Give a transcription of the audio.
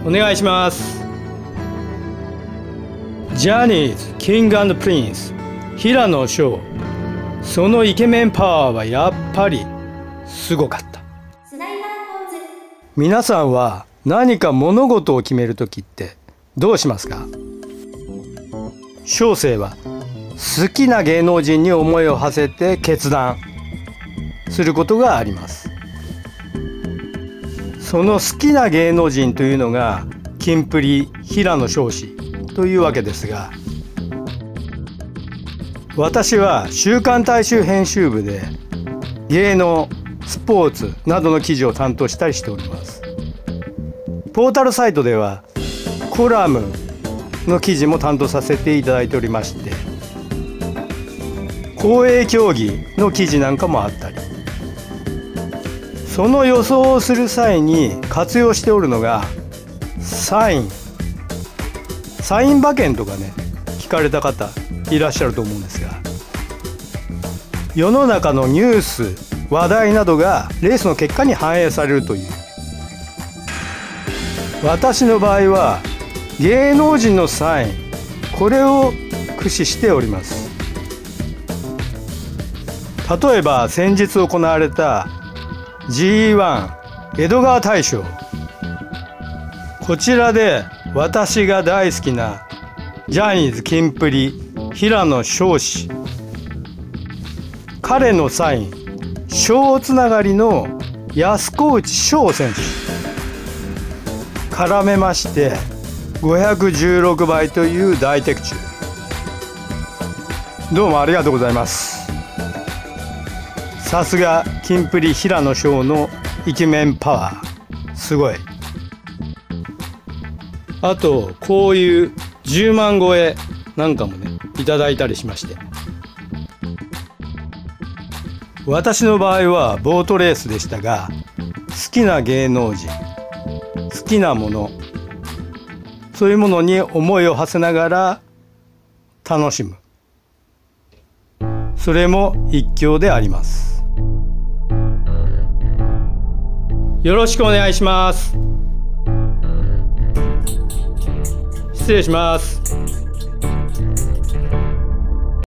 お願いします。ジャニーズキング&プリンス平野紫耀、そのイケメンパワーはやっぱりすごかった。皆さんは何か物事を決めるときってどうしますか？小生は好きな芸能人に思いを馳せて決断することがあります。その好きな芸能人というのがキンプリ平野紫耀氏というわけですが、私は週刊大衆編集部で芸能、スポーツなどの記事を担当したりしております。ポータルサイトではコラムの記事も担当させていただいておりまして、公営競技の記事なんかもあったり、その予想をする際に活用しておるのがサイン馬券とかね、聞かれた方いらっしゃると思うんですが、世の中のニュース、話題などがレースの結果に反映されるという。私の場合は芸能人のサイン、これを駆使しております。例えば先日行われた G1 江戸川大賞、こちらで私が大好きなジャニーズキンプリ平野紫耀氏、彼のサイン賞つながりの安河内翔選手絡めまして516倍という大的中。どうもありがとうございます。さすがキンプリ平野紫耀のイケメンパワー、すごい。あとこういう10万超えなんかもねいただいたりしまして、私の場合はボートレースでしたが、好きな芸能人、好きなもの、そういうものに思いを馳せながら楽しむ、それも一興であります。よろしくお願いします。失礼します。